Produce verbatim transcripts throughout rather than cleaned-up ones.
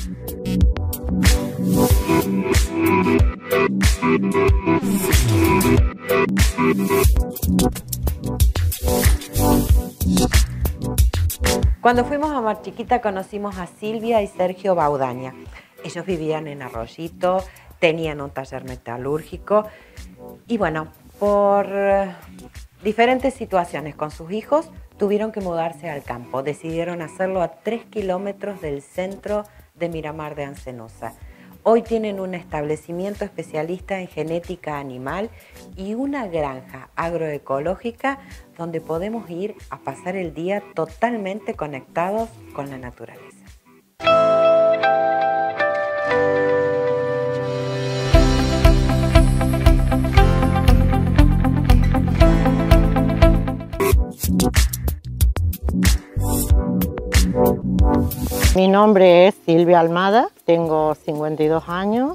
Cuando fuimos a Mar Chiquita conocimos a Silvia y Sergio Baudaña. Ellos vivían en Arroyito, tenían un taller metalúrgico y bueno, por diferentes situaciones con sus hijos tuvieron que mudarse al campo. Decidieron hacerlo a tres kilómetros del centro de Miramar de Ancenusa. Hoy tienen un establecimiento especialista en genética animal y una granja agroecológica donde podemos ir a pasar el día totalmente conectados con la naturaleza. Mi nombre es Silvia Almada, tengo cincuenta y dos años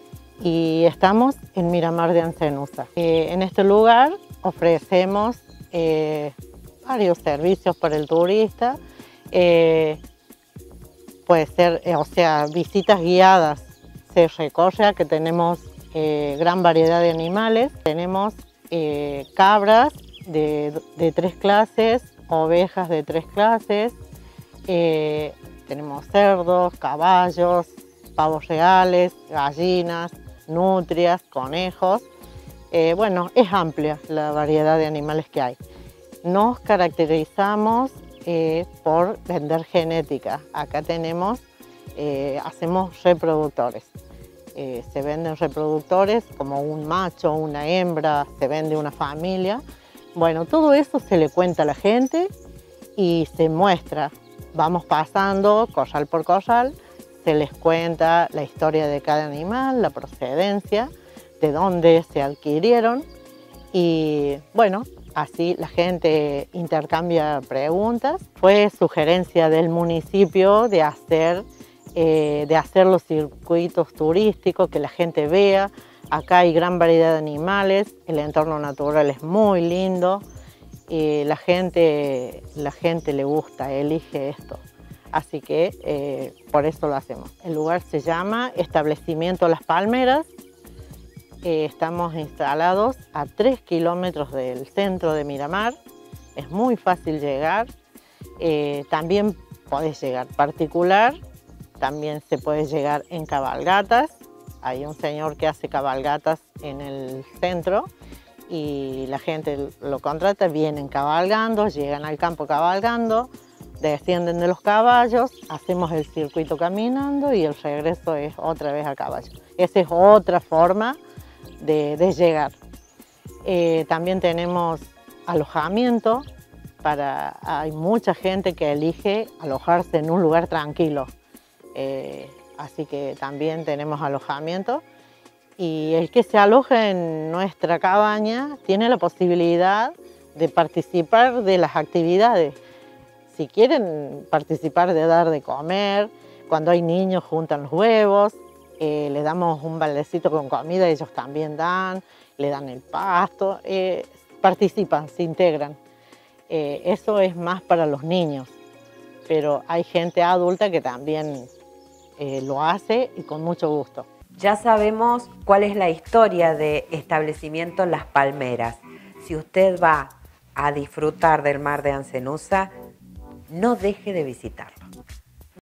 y estamos en Miramar de Ancenusa. Eh, en este lugar ofrecemos eh, varios servicios para el turista, eh, puede ser, eh, o sea, visitas guiadas, se recorre que tenemos eh, gran variedad de animales, tenemos eh, cabras de, de tres clases, ovejas de tres clases, eh, tenemos cerdos, caballos, pavos reales, gallinas, nutrias, conejos. Eh, bueno, es amplia la variedad de animales que hay. Nos caracterizamos eh, por vender genética. Acá tenemos, eh, hacemos reproductores. Eh, se venden reproductores como un macho, una hembra, se vende una familia. Bueno, todo eso se le cuenta a la gente y se muestra. Vamos pasando corral por corral, se les cuenta la historia de cada animal, la procedencia, de dónde se adquirieron y bueno, así la gente intercambia preguntas. Fue sugerencia del municipio de hacer, eh, de hacer los circuitos turísticos, que la gente vea. Acá hay gran variedad de animales, el entorno natural es muy lindo. Y la gente, la gente le gusta, elige esto. Así que eh, por eso lo hacemos. El lugar se llama Establecimiento Las Palmeras. Eh, estamos instalados a tres kilómetros del centro de Miramar. Es muy fácil llegar. Eh, también podés llegar particular. También se puede llegar en cabalgatas. Hay un señor que hace cabalgatas en el centro. Y la gente lo contrata, vienen cabalgando, llegan al campo cabalgando, descienden de los caballos, hacemos el circuito caminando y el regreso es otra vez a caballo. Esa es otra forma de, de llegar. Eh, también tenemos alojamiento, para, hay mucha gente que elige alojarse en un lugar tranquilo, eh, así que también tenemos alojamiento. Y el que se aloja en nuestra cabaña tiene la posibilidad de participar de las actividades. Si quieren participar de dar de comer, cuando hay niños juntan los huevos, eh, le damos un baldecito con comida, ellos también dan, le dan el pasto, eh, participan, se integran. Eh, eso es más para los niños, pero hay gente adulta que también eh, lo hace y con mucho gusto. Ya sabemos cuál es la historia de Establecimiento Las Palmeras. Si usted va a disfrutar del mar de Ancenusa, no deje de visitarlo.